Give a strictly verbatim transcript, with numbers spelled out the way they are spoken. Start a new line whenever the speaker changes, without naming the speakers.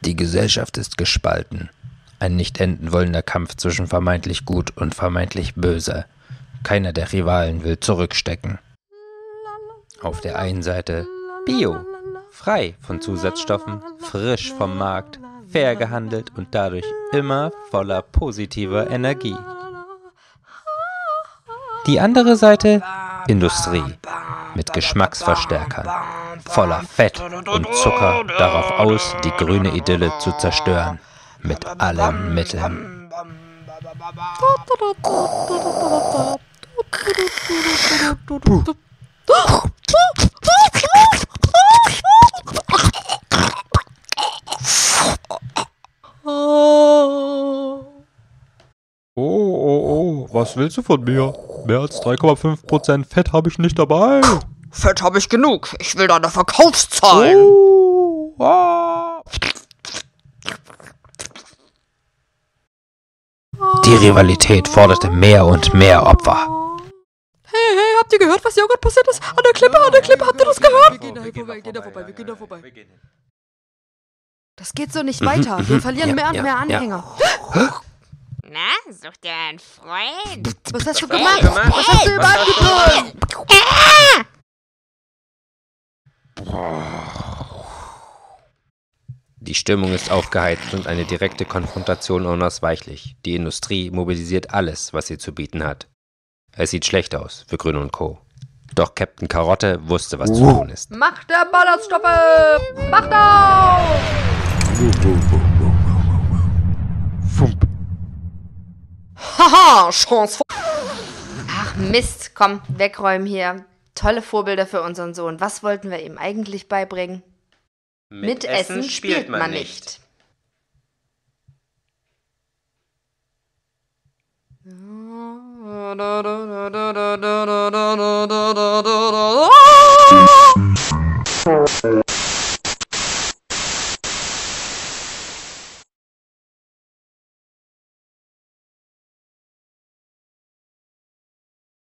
Die Gesellschaft ist gespalten. Ein nicht enden wollender Kampf zwischen vermeintlich gut und vermeintlich böse. Keiner der Rivalen will zurückstecken. Auf der einen Seite Bio, frei von Zusatzstoffen, frisch vom Markt, fair gehandelt und dadurch immer voller positiver Energie. Die andere Seite Industrie, mit Geschmacksverstärkern, voller Fett und Zucker, darauf aus, die grüne Idylle zu zerstören, mit allen Mitteln.
Oh, oh, oh, was willst du von mir? Mehr als drei Komma fünf Prozent Fett habe ich nicht dabei.
Fett habe ich genug. Ich will deine Verkaufszahlen.
Oh, ah.
Die Rivalität forderte mehr und mehr Opfer.
Hey, hey, habt ihr gehört, was hier gerade passiert ist? An der Klippe, an der Klippe, habt ihr das gehört? Wir gehen da vorbei, wir gehen da vorbei, wir gehen da vorbei. Das geht so nicht weiter. Wir verlieren
Ja,
mehr und
ja,
mehr
ja.
Anhänger.
Na, sucht ihr einen Freund?
Was hast du gemacht? Was hast du ihm angetan?
Die Stimmung ist aufgeheizt und eine direkte Konfrontation unausweichlich. Die Industrie mobilisiert alles, was sie zu bieten hat. Es sieht schlecht aus für Grün und Co. Doch Captain Karotte wusste, was zu tun ist.
Macht der Ballaststoffe! Macht auf! Haha, Chance. Ach Mist, komm, wegräumen hier. Tolle Vorbilder für unseren Sohn. Was wollten wir ihm eigentlich beibringen? Mit, Essen, spielt man nicht.